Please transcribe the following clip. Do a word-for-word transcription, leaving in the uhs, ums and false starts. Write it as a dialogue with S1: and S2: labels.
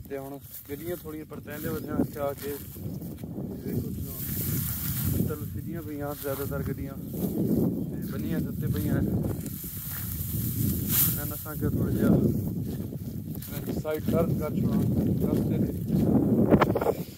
S1: ते हुण गड्डियां थोड़ी परतैंदे वधियां इत्थे आके देखो चल सीधियां पईयां ज़्यादातर गड्डियां बनियां उत्ते पईयां मैं नसां के थोड़ा जिहा साइड टर्न कर छोड़ां रस्ते ते